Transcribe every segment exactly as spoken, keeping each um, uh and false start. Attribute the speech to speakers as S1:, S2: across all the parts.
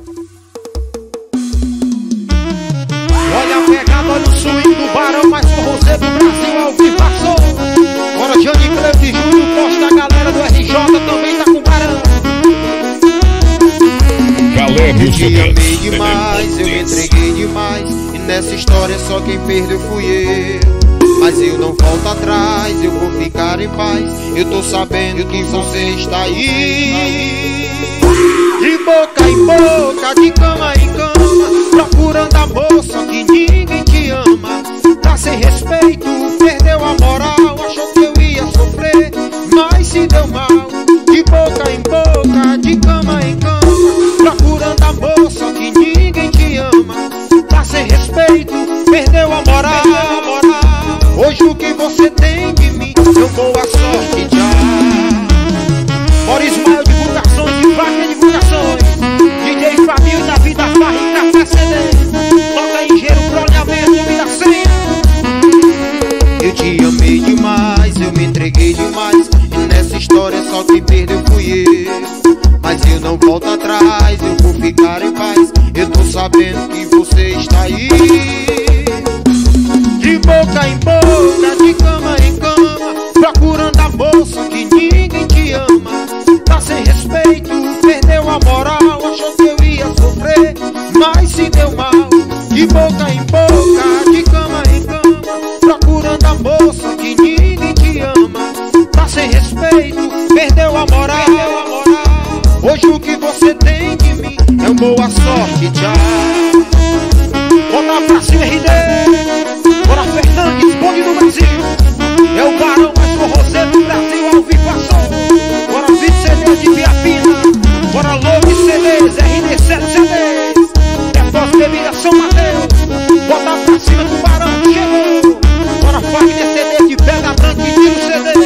S1: Olha a pegada, olha o swing do barão mais forrozeiro do Brasil ao vivo passou. Bora Johnny Cleide Júnior, posta a galera do R J também tá com o barão.
S2: Eu te amei
S1: demais, eu me entreguei demais, e nessa história só quem perdeu fui eu. Mas eu não volto atrás, eu vou ficar em paz. Eu tô sabendo que você está aí, de boca em boca, de cama em cama, procurando amor, só que ninguém te ama. Tá sem respeito, perdeu a moral, achou que eu ia sofrer, mas se deu mal. De boca em boca, de cama em cama, procurando amor, só que ninguém te ama. Tá sem respeito, perdeu a moral. Hoje o que você tem de mim, eu boa sorte já. Bora Ismael, divulgações, de vaca divulgações, D J Fabinho da Vida Farra e Café C D. Toca engenheiro, proleamento, vida senha. Eu te amei demais, eu me entreguei demais, e nessa história só quem perdeu fui eu. Mas eu não volto atrás, eu vou ficar em paz. Eu tô sabendo que você está aí, de boca em boca, de cama em cama, procurando amor, só que ninguém te ama. Tá sem respeito, perdeu a moral, achou que eu ia sofrer, mas se deu mal. De boca em boca, de cama em cama, procurando amor, só que ninguém te ama. Tá sem respeito, perdeu a moral. Hoje o que você tem de mim é uma boa sorte, tchau. Bota pra cima, R D. Bora Fernandes, bonde do Brasil. É o barão mais forrozeiro do Brasil, ao vivo passou. Bora vinte C Ds de Viapina. Bora Lobo C Ds, R D sete C Ds. Depois bebida São Mateus. Bota pra cima do barão que chegou. Bora Fagner C D de Pedra Branca e Tiro C D.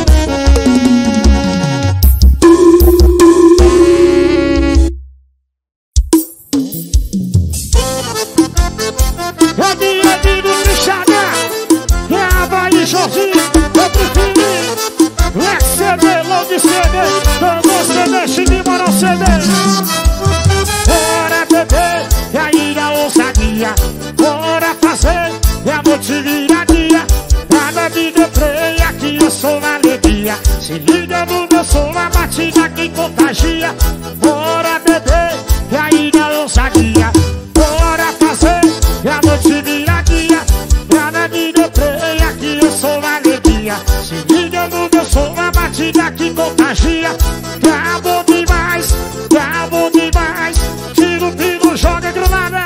S3: Bora beber, e aí na ousadia, bora fazer, e amor te vira dia. Nada de deprê, aqui eu sou alegria. Se liga no meu som, a batida que contagia. Bora beber, e aí na ousadia, bora fazer, e amor te vira dia. Nada de deprê, aqui eu sou alegria. Se liga no meu som, a batida que contagia. Tá bom demais, tá bom demais. Tira o pino, joga granada.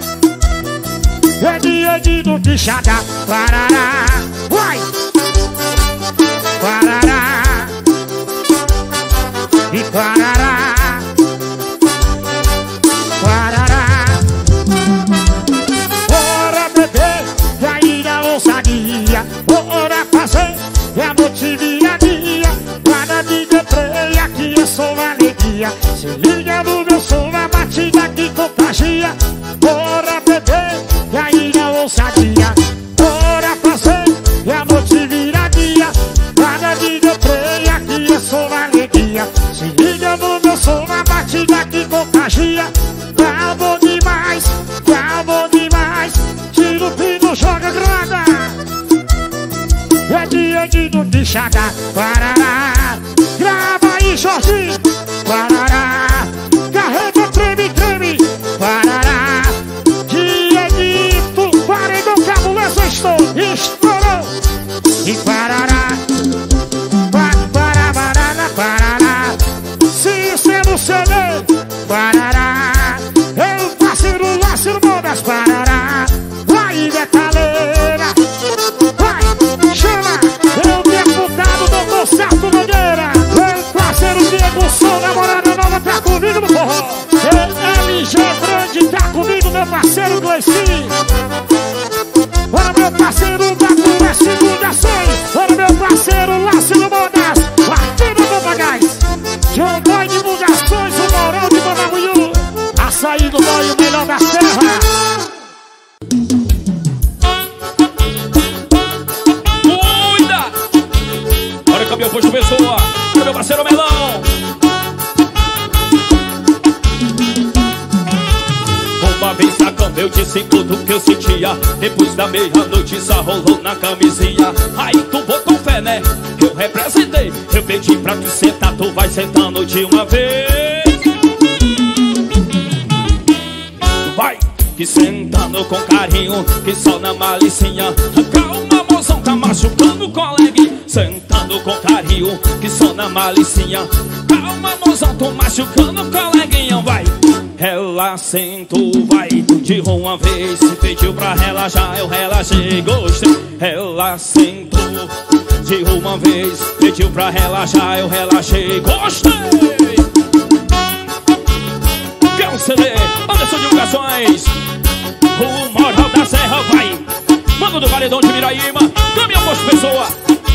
S3: É dia de do bichada. Parará, vai. Parará. E parará. Parará. Bora beber, e aí na ousadia, bora fazer, e amor te vira dia. Nada de deprê, aqui eu sou alegria. Se liga no meu som, a batida que contagia. Bora beber, e aí na ousadia, bora fazer, e amor te vira dia. Nada de deprê, aqui eu sou alegria. Se liga no meu som, a batida que contagia. Tá bom demais, tá bom demais. Tira o pino, joga granada. É dia de do bichada. Parará. Grava aí, Jorginho. Parará. Carrega, treme, treme. Parará. Dia de tu. Paredão, cabuloso, estou. Estourou. E parará. Parará, parará, parará. Se você não sabe. Parará. Eu parceiro, laço, modas. Parará. Vai, metaleira. Vai, chama. Eu deputado, doutor Sarto Nogueira. Eu parceiro, Diego Som, namorada nova, tá comigo no forró. L G Grande, tá comigo, meu parceiro Gleicinho. Bora, meu parceiro, Bacu, é segunda-feira. Bora, meu parceiro, Lácio Modas. Aqui no Papagás. John Boy Divulgações, o Moral de Manamuiú.
S4: cama eu disse tudo que eu sentia. Depois da meia-noite só rolou na camisinha. Aí tu botou fé, né? Eu representei. Eu pedi pra tu sentar, tu vai sentando de uma vez. Vai, que sentando com carinho, que só na malicinha. Calma, mozão, tá machucando o colega. Sentando com carinho, que só na malicinha. Calma, mozão, tô machucando o coleguinha. Vai, ela sentou, vai, de uma vez. Se pediu pra relaxar, eu relaxei, gostei. Ela sentou, de uma vez. Pediu pra relaxar, eu relaxei, gostei. Quer um C D? Anderson Divulgações, o Moral da Serra, vai. Mano do Valedão de Miraíma, Caminhão Posto Pessoa.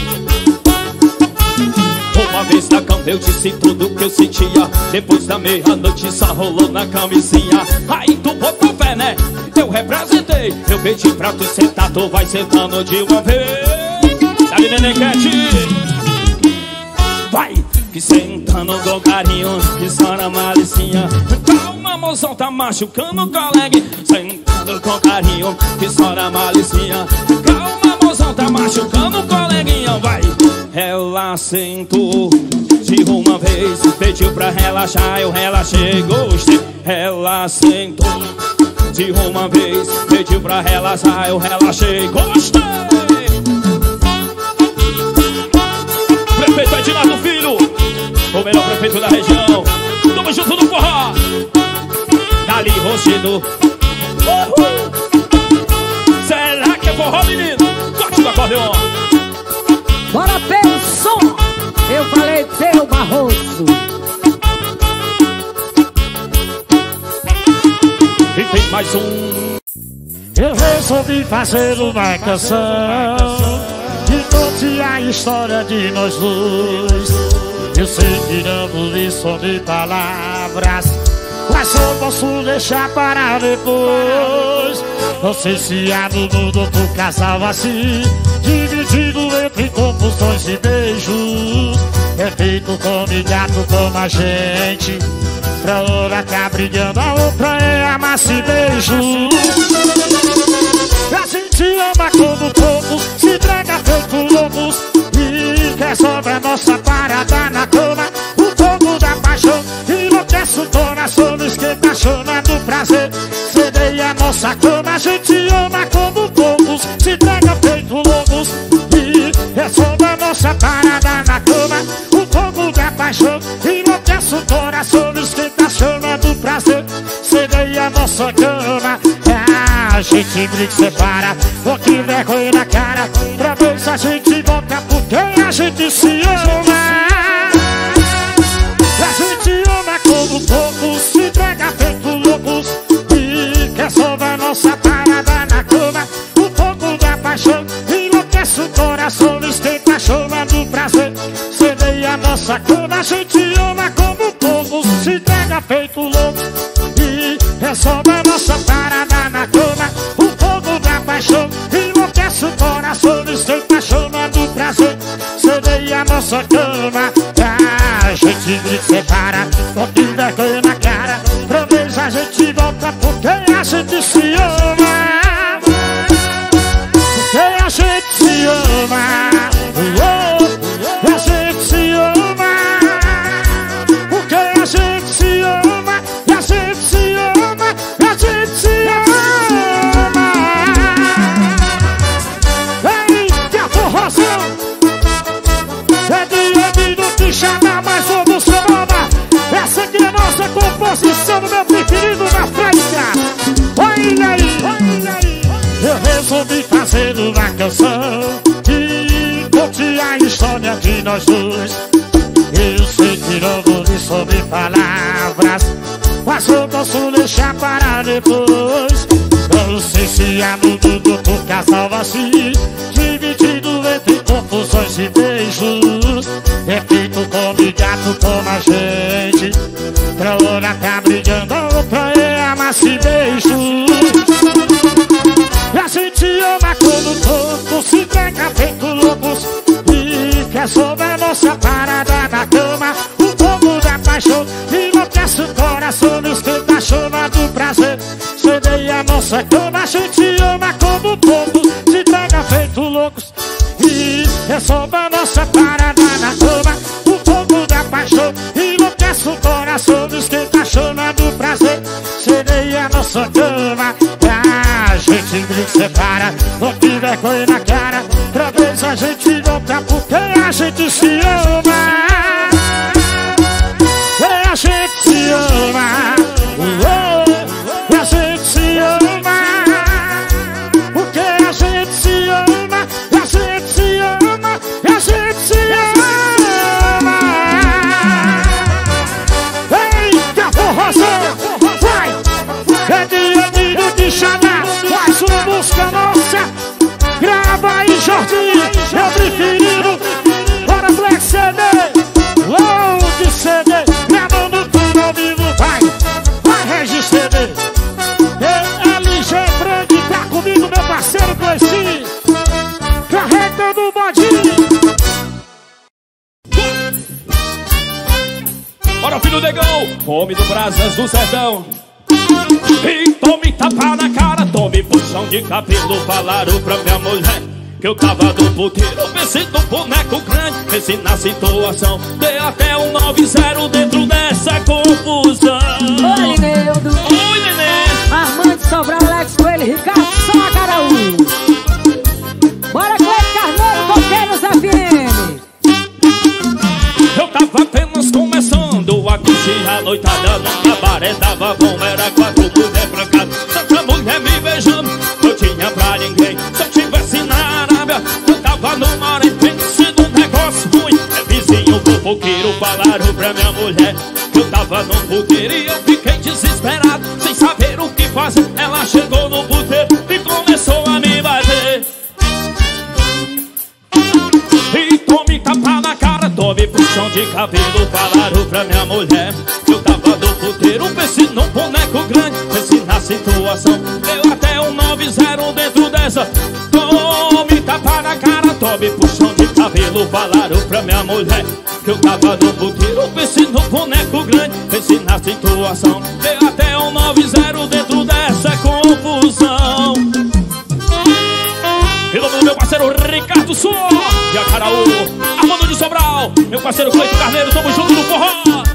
S4: Uma vez na cama eu disse tudo que eu sentia. Depois da meia-noite só rolou na camisinha. Aí tu botou fé, né? Eu representei. Eu pedi pra tu sentar, tu vai sentando de uma vez. Dali, Nenequete. Vai, que sentando com carinho, que só na malicinha. Calma, mozão, tá machucando o colega. Sentando com carinho, que só na malicinha. Calma, mozão, tá machucando o coleguinha. Vai, ela sentou de uma vez. Pediu pra relaxar, eu relaxei, gostei. Ela sentou de uma vez. Pediu pra relaxar, eu relaxei, gostei. Prefeito Edinardo Filho, o melhor prefeito da região. Tamo junto no forró. Dali Rochido. Uhul. Será que é forró, menino? Corte do acordeon.
S5: Bora pelo som. Eu falei teu Barroso.
S4: E tem mais um.
S3: Eu resolvi fazer uma canção que conte a história de nós dois. Eu sei que não li só de palavras, mas eu posso deixar para depois. Não sei se há no mundo outro casal assim, dividido entre confusões e beijos. É feito como gato como a gente, pra outra tá brigando, a outra é amassa e beijo. A gente ama como poucos, se entrega feito loucos e resolve a nossa parada na cama. O fogo da paixão enlouquece o coração, não esquenta a chama do prazer. Cedeia a nossa cama, a gente ama como poucos, se entrega feito loucos e resolve a nossa parada na cama. O fogo da paixão enlouquece o coração, não esquenta a chama do prazer. Cedeia a nossa cama. A gente briga e separa, porque vergonha na cara. Pra ver se a gente volta, porque a gente se ama. A gente ama como poucos, se entrega feito loucos e resolve a nossa parada na cama. O fogo da paixão enlouquece o coração, esquenta a chama do prazer. Cedeia a nossa cama, a gente ama como poucos, se entrega feito louco e resolve a nossa parada na cama. O fogo da paixão enlouquece o coração, esquenta a chama do prazer. Cedeia a nossa cama. A gente grita e separa, porque vergonha na cara. Pra vez a gente volta, porque a gente se ama. Porque a gente se ama. Oh, a gente se ama. Porque a gente se ama. E a gente se ama. E a gente se ama. Eita, forrozão. É dia de não te chamar, mas vamos chamar. Essa aqui é nossa composição do meu preferido na França. Olha aí, olha aí. Eu resolvi fazer uma canção que conte a história de nós dois. Eu sei que não vou ler sobre palavras, mas eu posso deixar para depois. Não sei se há no mundo outro casal assim, dividido entre confusões e beijos. É feito como gato como a gente, pra outra tá brigando, a outra é amassa e beijo. A gente ama como todos, se entrega feito loucos e resolve a nossa parada na cama. O fogo da paixão enlouquece o coração, esquenta a chama do prazer. Cedeia a nossa nossa cama, a gente ama como o povo se entrega feito loucos. E é só pra nossa parada na cama, o fogo da paixão enlouquece o coração, esquenta a chama do prazer. Sereia a nossa cama, a gente brinca, separa, não tem vergonha na cara. Outra vez a gente volta porque a gente se ama. É, a gente se ama. Oh, a gente se ama. Porque a gente se ama. A gente se ama. A gente se ama. Eita, forrozão, vai! É dia de de chamar, faz uma música nossa. Grava aí, Jorginho, meu preferido. Bora, Black C D, Load C D, gravando tudo ao vivo, vai, vai, Regis C D. E L G Brand, tá comigo, meu parceiro Cleici, carregando o bodinho.
S4: Bora, filho negão, homem do Brasas do Sertão. E tome tapa na cara, tome puxão de cabelo. Falaram pra minha mulher que eu tava no puteiro, pensei no boneco grande, pensei na situação. Dei até um nove zero dentro dessa confusão.
S5: Oi, Neudo.
S4: Oi, neném.
S5: Armando Sobral, Alex Coelho, Ricardo Sacaraú. Bora, Cleide Carneiro, Coqueiros F M.
S4: Eu tava apenas começando a curtir a noitada no cabaré, tava bom, era quatro mulher pra casa, tanta mulher me beijando, não tinha pra ninguém. Se eu tivesse na Arábia, eu tava no mar e pensando um negócio ruim. É vizinho fofoqueiro, falaram pra minha mulher que eu tava no puteiro e eu fiquei desesperado, sem saber o que fazer. Ela chegou no puteiro e começou a me bater. E tome tapa na cara, tome puxão de cabelo. Falaram pra minha mulher que eu tava no puteiro, pensei num boneco grande, pensei na situação. Deu até um nove zero dentro dessa. Tome tapa na cara, tome puxão de cabelo. Falaram pra minha mulher que eu tava no puteiro, pensei num boneco grande, pensei na situação. Deu até um nove zero dentro dessa confusão. Em nome do meu parceiro Ricardo Só de Acaraú, Armando de Sobral, meu parceiro Cleito Carneiro, tamo junto no forró.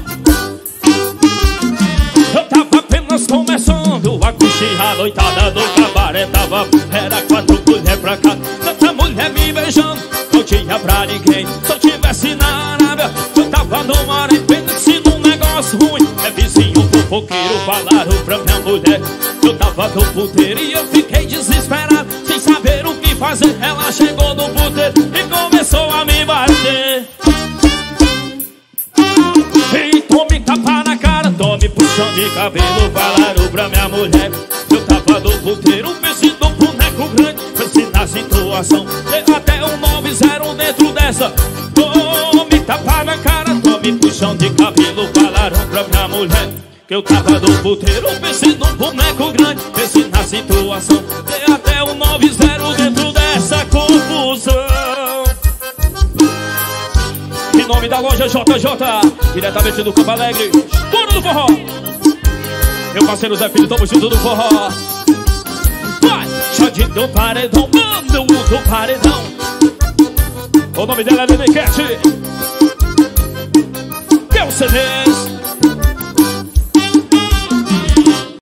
S4: Eu tava apenas começando a curtir a noitada do cabaré, tava, era quatro mulher pra cá, tanta mulher me beijando, não tinha pra ninguém. Se eu tivesse na Arábia, eu tava no mar e pensei num negócio ruim. É vizinho fofoqueiro, falaram pra minha mulher que eu tava no puteiro e eu fiquei desesperado, sem saber o que fazer. Ela chegou no puteiro e começou a me bater. E tome tapa na cara, tome puxão de cabelo. Falaram pra minha mulher que eu tava no puteiro, pensei num boneco grande, pensei na situação. Deu até um nove zero dentro dessa. Tome tapa na cara, tome puxão de cabelo. Falaram pra minha mulher que eu tava no puteiro, pensei num boneco grande, pensei na situação. Deu até um nove zero dentro dessa confusão. Em nome da loja J J, diretamente do Campo Alegre, dono do forró, meu parceiro Zé Filho, tamo junto do forró. Vai, Xandinho do paredão, mano do paredão. O nome dela é Nenequete. Meu C D